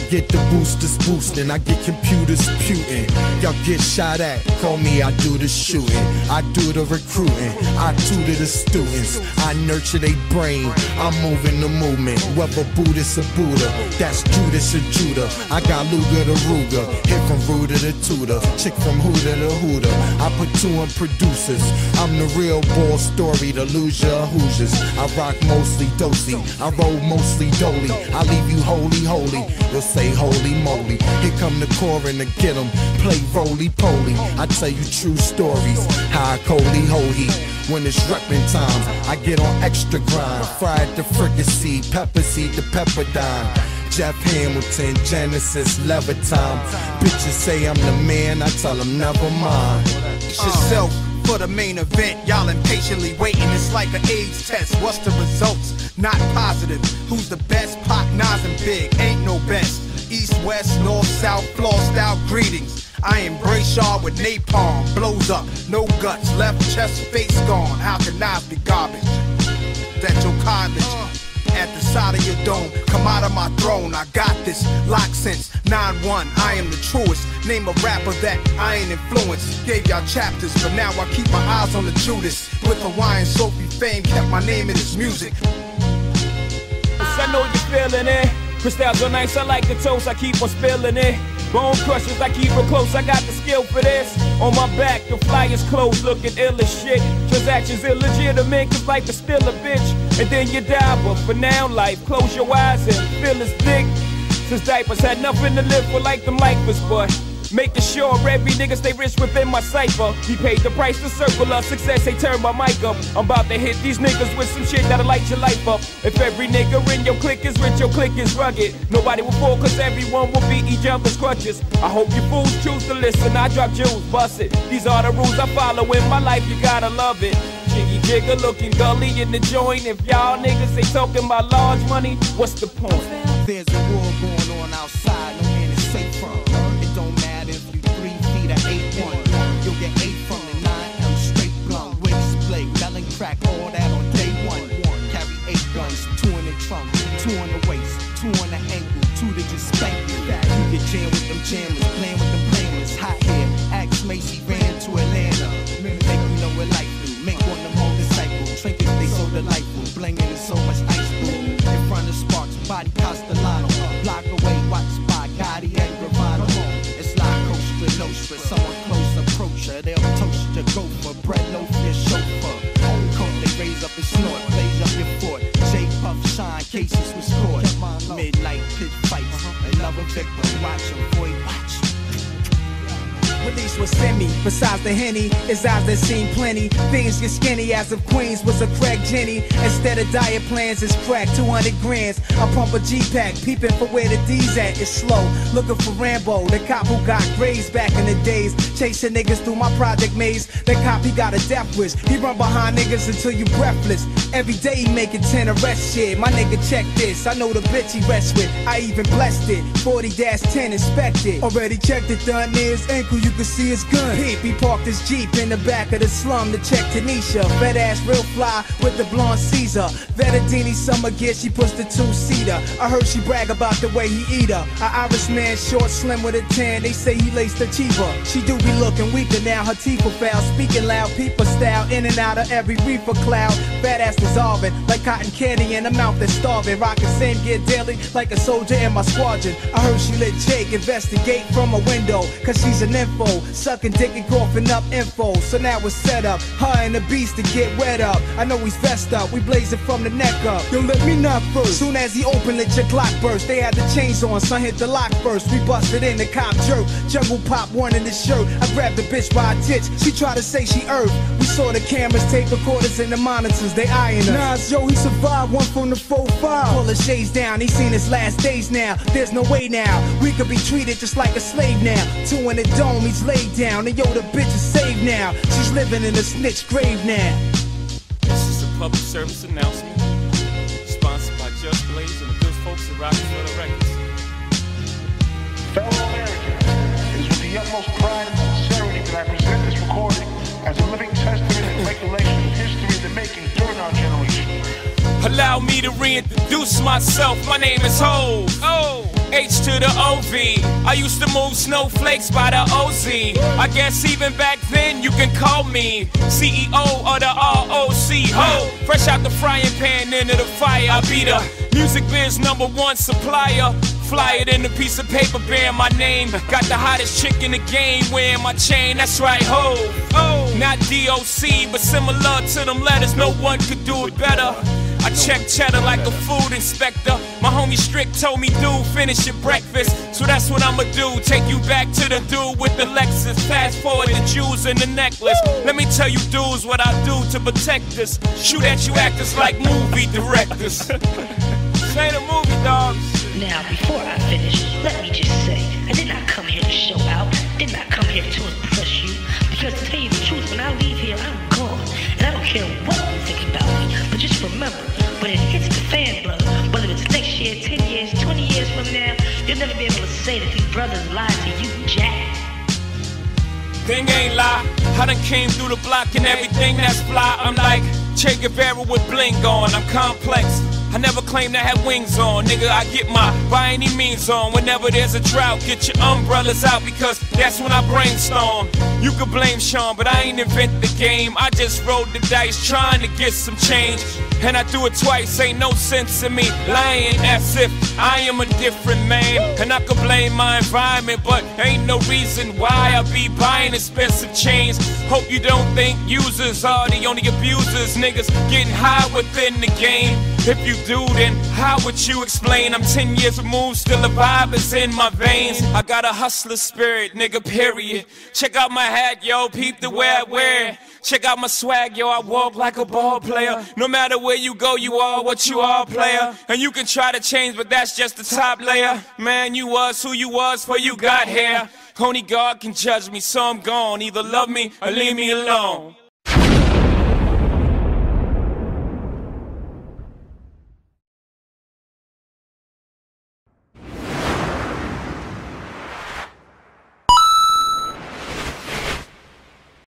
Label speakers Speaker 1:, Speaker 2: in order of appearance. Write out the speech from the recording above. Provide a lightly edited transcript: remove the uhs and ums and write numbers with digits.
Speaker 1: get the boosters boosting, I get computers putin'. Y'all get shot at, call me, I do the shooting. I do the recruiting, I tutor the students. I nurture they brain, I'm moving the movement. Whether Buddhist or Buddha, that's Judas or Judah. I got Luger to Ruger, hit from Ruder to Tudor, chick from Hooter to Hooter. I put two in producers, I'm the real ball story, the loser of Hoosiers. I rock mostly dosey, I roll mostly dolly. I leave you holy, holy, you'll say holy moly. Here come the Corin to get them, play roly-poly. I tell you true stories, how I coldly hold heat. When it's reppin' time, I get on extra grind. Fried the fricassee, pepper seed, the pepperdine. Jeff Hamilton, Genesis, Levitime. Bitches say I'm the man, I tell them never mind.
Speaker 2: It's yourself for the main event. Y'all impatiently waiting, it's like an AIDS test. What's the results? Not positive. Who's the best? Pac, Nas, and Big. Ain't no best. East, west, north, south, floor style greetings. I embrace y'all with napalm. Blows up, no guts, left chest, face gone. How can Nas be garbage? That your college at the side of your dome. Come out of my throne, I got this. Lock since 9-1, I am the truest. Name a rapper that I ain't influenced. Gave y'all chapters, but now I keep my eyes on the Judas. With Hawaiian Sophie fame, kept my name in his music.
Speaker 3: I know you feeling it. Crystals are nice, I like the toast, I keep on spilling it. Bone crushers, I keep it close, I got the skill for this. On my back, the flyers closed, looking ill as shit. Transactions illegitimate, cause life is still a bitch. And then you die, but for now, life, close your eyes and feel as thick. Since diapers had nothing to live for like them lifers, but making sure every nigga stay rich within my cipher. He paid the price to circle of success, they turn my mic up. I'm about to hit these niggas with some shit that'll light your life up. If every nigga in your clique is rich, your clique is rugged. Nobody will fall cause everyone will beat each other's crutches. I hope you fools choose to listen, I drop jewels, bust it. These are the rules I follow in my life, you gotta love it. Jiggy jigger looking gully in the joint. If y'all niggas ain't talking about large money, what's the point?
Speaker 2: There's a war going on outside, no man is safe from. It don't matter if you 3 feet or 8'1". You'll get 8 from the 9M straight blunt. Wig split, melon crack, all that on day 1. Carry 8 guns, 2 in the trunk, 2 on the waist, 2 on the ankle, 2 to just spank you. You get jammed with them jammers, playing with them players. Hot hair, Axe Macy ran to Atlanta. Make you know what life do. Make one of them disciple. Trinkets, they so delightful. Blinging is so much ice blue. In front of Sparks, body Castellano. Block away, watch by Gotti and Gravano. It's like Costa Nostra. Someone close approach her. They'll toast your gopher. Bread loaf your chauffeur. Coat they raise up and snort. Blaze up your fort. J Puff shine, cases was caught. Midnight pit fights. Another victim. Watch him, boy, watch.
Speaker 4: Release was semi, besides the Henny, his eyes that seen plenty. Things get skinny as if Queens was a Craig Jenny. Instead of diet plans, it's crack, 200 grands. I pump a G-Pack, peeping for where the D's at. It's slow, looking for Rambo, the cop who got grazed back in the days. Chasing niggas through my project maze. The cop, he got a death wish. He run behind niggas until you breathless. Every day he making 10 arrest shit. My nigga check this, I know the bitch he rests with. I even blessed it, 40-10 inspected. Already checked it, done his ankle, you can see his gun. Peep, he parked his Jeep in the back of the slum to check Tanisha. Fat ass real fly with the blonde Caesar. Vettadini summer gear, she pushed the 2-seater. I heard she brag about the way he eat her. An Irish man, short, slim with a tan. They say he laced her cheaper. She do be looking weaker now, her teeth are foul. Speaking loud, people style, in and out of every reefer cloud. Fat ass dissolving, like cotton candy in a mouth that's starving. Rocking same gear daily, like a soldier in my squadron. I heard she let Jake investigate from a window, cause she's an info. Sucking dick and coughing up info. So now it's set up, her and the beast to get wet up. I know he's vest up, we blazing from the neck up. Yo, let me knock first. Soon as he opened, let your clock burst. They had the chains on, son hit the lock first. We busted in, the cop jerk. Jungle pop one in the shirt. I grabbed the bitch by a titch. She tried to say she earth. We saw the cameras, tape recorders, and the monitors. They eyeing us. Nas, yo, he survived one from the 4-5. Pull the shades down, he seen his last days now. There's no way now. We could be treated just like a slave now. 2 in the dome, he's laid down. And yo, the bitch is saved now. She's living in a snitch grave now.
Speaker 3: This is a public service announcement sponsored by Just Blaze and the good folks at Rockefeller Records.
Speaker 5: Fellow Americans, it is with the utmost pride and sincerity that I present this recording as a living testament and regulation of history in the making during our generation.
Speaker 3: Allow me to reintroduce introduce myself, my name is Hov. H to the O-V. I used to move snowflakes by the O-Z. I guess even back then you can call me CEO of the ROC. Ho, fresh out the frying pan into the fire. I be the music biz #1 supplier. Fly it in a piece of paper bearing my name. Got the hottest chick in the game wearing my chain. That's right, ho. Not DOC, but similar to them letters. No one could do it better. I check cheddar like a food inspector. My homie Strick told me, dude, finish your breakfast. So that's what I'ma do, take you back to the dude with the Lexus. Fast forward the jewels and the necklace. Let me tell you dudes what I do to protect us. Shoot at you actors like movie directors. Say the movie, dogs.
Speaker 6: Now, before I finish, let me just say, I did not come here to show out, did not come here to impress you, because to tell you the truth, when I leave here, I'm gone, and I don't care what you think about me, but just remember, when it hits the fan, brother, whether it's next year, 10 years, 20 years from now, you'll never be able to say that these brothers lied to you, Jack.
Speaker 3: Thing ain't lie, I done came through the block and everything that's fly. I'm like Che Guevara with bling on, I'm complex. I never claimed I had wings on, nigga, I get my by any means on. Whenever there's a drought, get your umbrellas out, because that's when I brainstorm. You could blame Sean, but I ain't invent the game. I just rolled the dice trying to get some change, and I do it twice, ain't no sense in me lying as if I am a different man. And I could blame my environment, but ain't no reason why I be buying expensive chains. Hope you don't think users are the only abusers. Niggas getting high within the game. If you do, then how would you explain? I'm 10 years removed, still the vibe is in my veins. I got a hustler spirit, nigga, period. Check out my hat, yo, peep the way I wear it. Check out my swag, yo, I walk like a ball player. No matter where you go, you are what you are, player. And you can try to change, but that's just the top layer. Man, you was who you was before you got here. Only God can judge me, so I'm gone. Either love me or leave me alone.